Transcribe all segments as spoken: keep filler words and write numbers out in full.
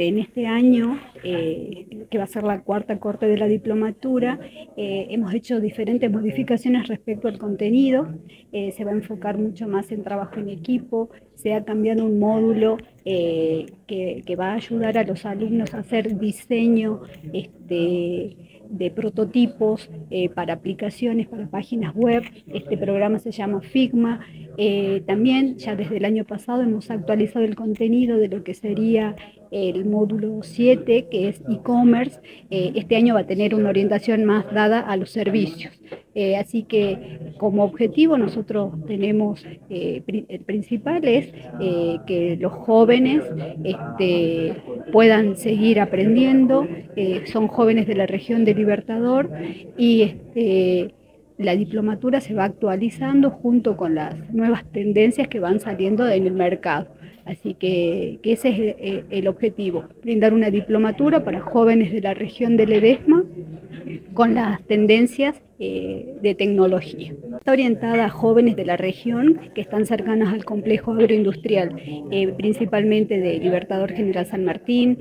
Este, en este año, eh, que va a ser la cuarta corte de la diplomatura, eh, hemos hecho diferentes modificaciones respecto al contenido. Eh, se va a enfocar mucho más en trabajo en equipo, se ha cambiado un módulo eh, que, que va a ayudar a los alumnos a hacer diseño este, de prototipos eh, para aplicaciones, para páginas web. Este programa se llama Figma. Eh, también ya desde el año pasado hemos actualizado el contenido de lo que sería el módulo siete, que es e-commerce. Eh, este año va a tener una orientación más dada a los servicios. Eh, así que como objetivo nosotros tenemos, eh, el principal es eh, que los jóvenes este, puedan seguir aprendiendo. Eh, son jóvenes de la región de Libertador y este, la diplomatura se va actualizando junto con las nuevas tendencias que van saliendo en el mercado. Así que, que ese es el, el objetivo, brindar una diplomatura para jóvenes de la región del Ledesma con las tendencias eh, de tecnología. Está orientada a jóvenes de la región que están cercanas al complejo agroindustrial, eh, principalmente de Libertador General San Martín,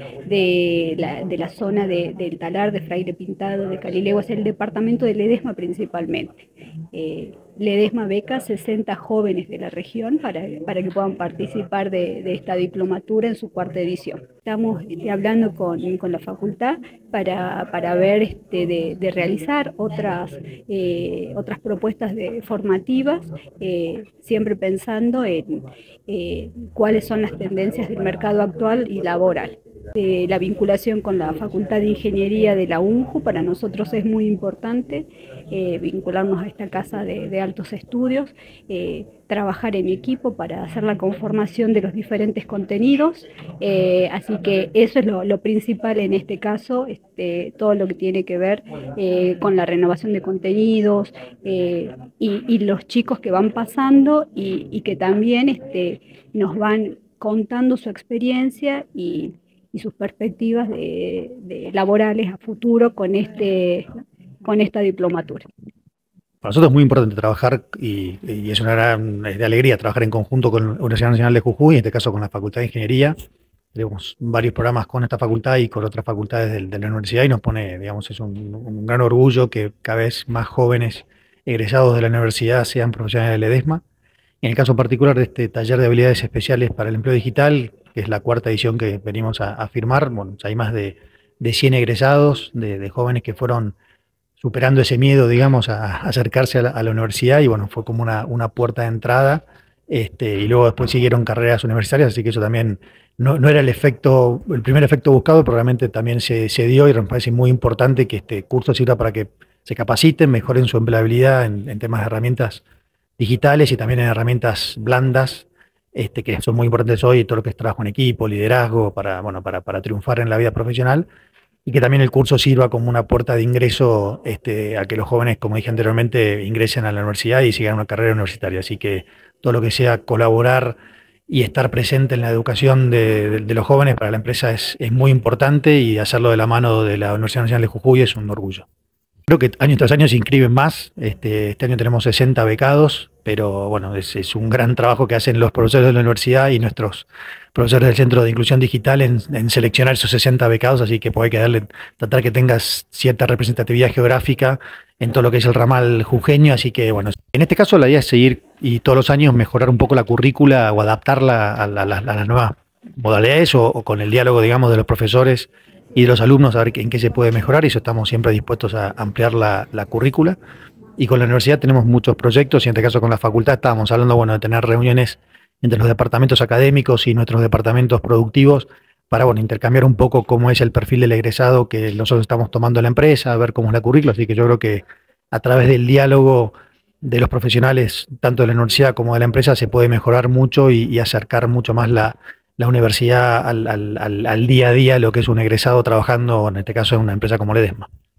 de la, de la zona de, del Talar, de Fraile Pintado, de Calilegua, es el departamento de Ledesma principalmente. Eh, Ledesma beca sesenta jóvenes de la región para, para que puedan participar de, de esta diplomatura en su cuarta edición. Estamos este, hablando con, con la facultad para, para ver este, de, de realizar otras, eh, otras propuestas de, formativas, eh, siempre pensando en eh, cuáles son las tendencias del mercado actual y laboral. Eh, la vinculación con la Facultad de Ingeniería de la UNJU para nosotros es muy importante, eh, vincularnos a esta casa de, de altos estudios, eh, trabajar en equipo para hacer la conformación de los diferentes contenidos, eh, así que eso es lo, lo principal en este caso, este, todo lo que tiene que ver eh, con la renovación de contenidos eh, y, y los chicos que van pasando y, y que también este, nos van contando su experiencia y y sus perspectivas de, de laborales a futuro con, este, con esta diplomatura. Para nosotros es muy importante trabajar y, y es una gran es de alegría trabajar en conjunto con la Universidad Nacional de Jujuy, en este caso con la Facultad de Ingeniería. Tenemos varios programas con esta facultad y con otras facultades de, de la universidad y nos pone, digamos, es un, un gran orgullo que cada vez más jóvenes egresados de la universidad sean profesionales del Ledesma. En el caso particular de este taller de habilidades especiales para el empleo digital, que es la cuarta edición que venimos a, a firmar, bueno, hay más de, de cien egresados, de, de jóvenes que fueron superando ese miedo, digamos, a, a acercarse a la, a la universidad y bueno, fue como una, una puerta de entrada, este, y luego después siguieron carreras universitarias, así que eso también no, no era el efecto, el primer efecto buscado, pero realmente también se, se dio y me parece muy importante que este curso sirva para que se capaciten, mejoren su empleabilidad en, en temas de herramientas digitales y también en herramientas blandas, este, que son muy importantes hoy, todo lo que es trabajo en equipo, liderazgo, para, bueno, para, para triunfar en la vida profesional, y que también el curso sirva como una puerta de ingreso este, a que los jóvenes, como dije anteriormente, ingresen a la universidad y sigan una carrera universitaria. Así que todo lo que sea colaborar y estar presente en la educación de, de, de los jóvenes para la empresa es, es muy importante y hacerlo de la mano de la Universidad Nacional de Jujuy es un orgullo. Creo que año tras año se inscriben más, este, este año tenemos sesenta becados, pero bueno, es, es un gran trabajo que hacen los profesores de la universidad y nuestros profesores del Centro de Inclusión Digital en, en seleccionar esos sesenta becados, así que pues hay que darle, tratar que tengas cierta representatividad geográfica en todo lo que es el ramal jujeño, así que bueno, en este caso la idea es seguir y todos los años mejorar un poco la currícula o adaptarla a, la, a, la, a las nuevas modalidades o, o con el diálogo, digamos, de los profesores y de los alumnos a ver en qué se puede mejorar, y eso estamos siempre dispuestos a ampliar la, la currícula. Y con la universidad tenemos muchos proyectos, y en este caso con la facultad estábamos hablando bueno, de tener reuniones entre los departamentos académicos y nuestros departamentos productivos para bueno, intercambiar un poco cómo es el perfil del egresado que nosotros estamos tomando en la empresa, ver cómo es la currícula, así que yo creo que a través del diálogo de los profesionales, tanto de la universidad como de la empresa, se puede mejorar mucho y, y acercar mucho más la la universidad al, al, al, al día a día, lo que es un egresado trabajando, en este caso en una empresa como Ledesma.